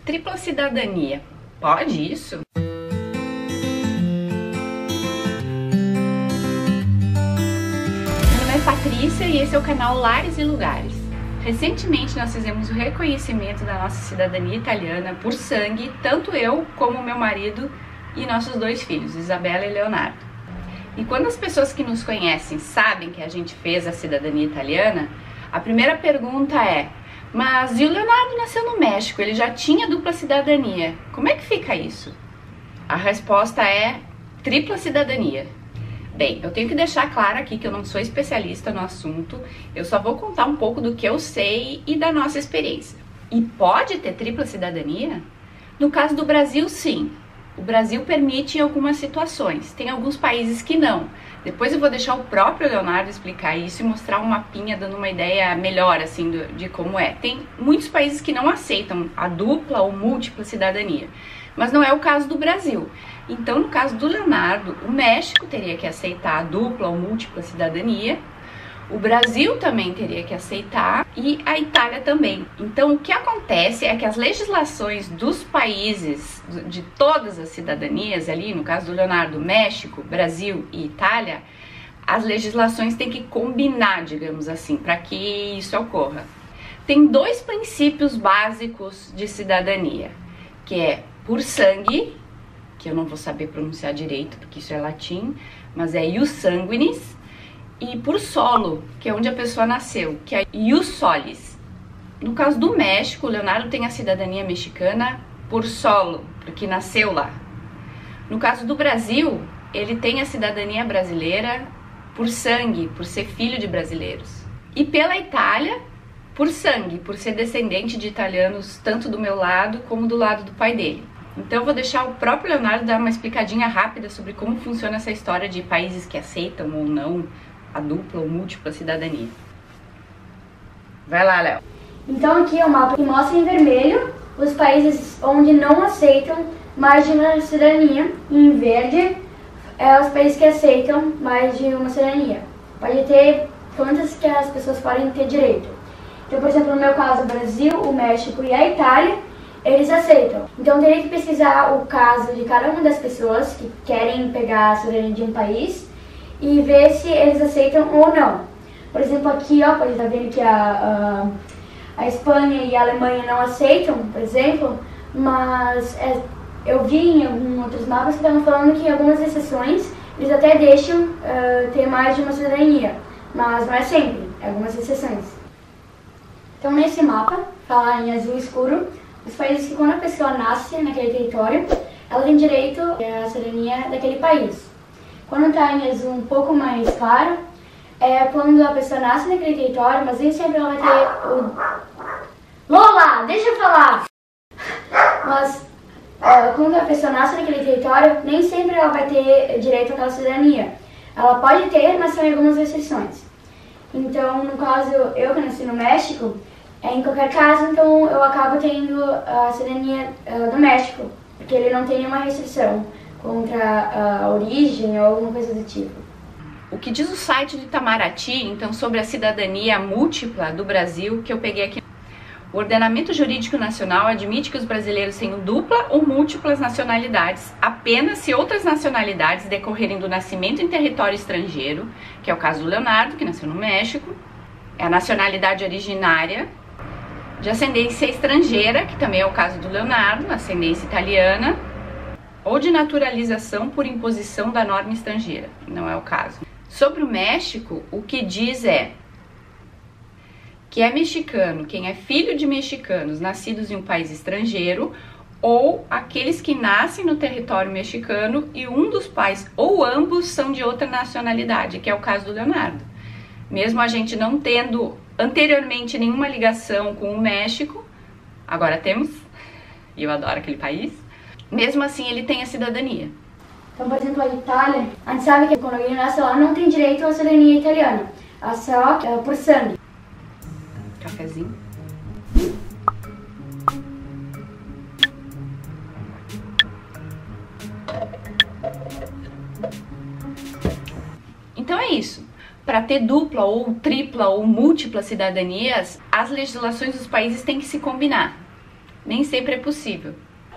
tripla cidadania. Pode isso? Meu nome é Patrícia e esse é o canal Lares e Lugares. Recentemente nós fizemos o reconhecimento da nossa cidadania italiana por sangue, tanto eu como meu marido e nossos 2 filhos, Isabela e Leonardo. E quando as pessoas que nos conhecem sabem que a gente fez a cidadania italiana, a primeira pergunta é: mas e o Leonardo nasceu no México, ele já tinha dupla cidadania, como é que fica isso? A resposta é tripla cidadania. Bem, eu tenho que deixar claro aqui que eu não sou especialista no assunto, eu só vou contar um pouco do que eu sei e da nossa experiência. E pode ter tripla cidadania? No caso do Brasil, sim. O Brasil permite em algumas situações, tem alguns países que não. Depois eu vou deixar o próprio Leonardo explicar isso e mostrar um mapinha dando uma ideia melhor assim de como é. Tem muitos países que não aceitam a dupla ou múltipla cidadania, mas não é o caso do Brasil. Então, no caso do Leonardo, o México teria que aceitar a dupla ou múltipla cidadania, o Brasil também teria que aceitar e a Itália também. Então, o que acontece é que as legislações dos países, de todas as cidadanias ali, no caso do Leonardo, México, Brasil e Itália, as legislações têm que combinar, digamos assim, para que isso ocorra. Tem 2 princípios básicos de cidadania, que é por sangue, que eu não vou saber pronunciar direito, porque isso é latim, mas é ius sanguinis, e por solo, que é onde a pessoa nasceu, que é ius solis. No caso do México, o Leonardo tem a cidadania mexicana por solo, porque nasceu lá. No caso do Brasil, ele tem a cidadania brasileira por sangue, por ser filho de brasileiros. E pela Itália, por sangue, por ser descendente de italianos, tanto do meu lado como do lado do pai dele. Então eu vou deixar o próprio Leonardo dar uma explicadinha rápida sobre como funciona essa história de países que aceitam ou não a dupla ou múltipla cidadania. Vai lá, Léo. Então aqui é o mapa que mostra em vermelho os países onde não aceitam mais de uma cidadania, e em verde é os países que aceitam mais de uma cidadania. Pode ter quantas que as pessoas podem ter direito. Então, por exemplo, no meu caso, o Brasil, o México e a Itália, eles aceitam. Então teria que pesquisar o caso de cada uma das pessoas que querem pegar a cidadania de um país e ver se eles aceitam ou não. Por exemplo, aqui, ó, pode estar vendo que a Espanha e a Alemanha não aceitam, por exemplo, mas eu vi em alguns outros mapas que estavam falando que em algumas exceções eles até deixam ter mais de uma cidadania, mas não é sempre, é algumas exceções. Então nesse mapa, fala em azul escuro, os países que quando a pessoa nasce naquele território, ela tem direito à cidadania daquele país. Quando está em azul um pouco mais claro, é quando a pessoa nasce naquele território, mas nem sempre ela vai ter o... Lola, deixa eu falar! Mas quando a pessoa nasce naquele território, nem sempre ela vai ter direito àquela cidadania. Ela pode ter, mas são algumas restrições. Então, no caso, eu que nasci no México, em qualquer caso, então eu acabo tendo a cidadania do México, porque ele não tem nenhuma restrição contra a origem ou alguma coisa do tipo. O que diz o site de Itamaraty, então, sobre a cidadania múltipla do Brasil, que eu peguei aqui. O ordenamento jurídico nacional admite que os brasileiros tenham dupla ou múltiplas nacionalidades, apenas se outras nacionalidades decorrerem do nascimento em território estrangeiro, que é o caso do Leonardo, que nasceu no México, é a nacionalidade originária, de ascendência estrangeira, que também é o caso do Leonardo, ascendência italiana, ou de naturalização por imposição da norma estrangeira, não é o caso. Sobre o México, o que diz é que é mexicano quem é filho de mexicanos nascidos em um país estrangeiro ou aqueles que nascem no território mexicano e um dos pais ou ambos são de outra nacionalidade, que é o caso do Leonardo. Mesmo a gente não tendo anteriormente nenhuma ligação com o México, agora temos, e eu adoro aquele país, mesmo assim ele tem a cidadania. Então, por exemplo, a Itália, a gente sabe que quando alguém nasce lá não tem direito à cidadania italiana, é só por sangue. Cafezinho. Então é isso. Para ter dupla ou tripla ou múltipla cidadanias, as legislações dos países têm que se combinar. nem sempre é possível.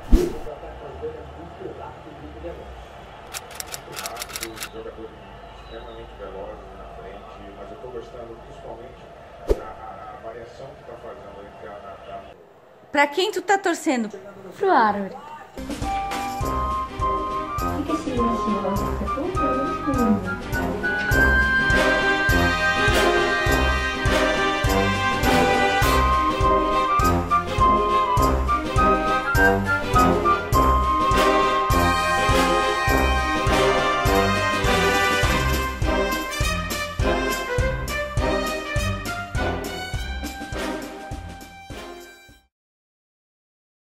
Extremamente velozes na frente, mas eu estou gostando principalmente a variação que está fazendo entre a... Pra quem tu tá torcendo? Pro Árvore.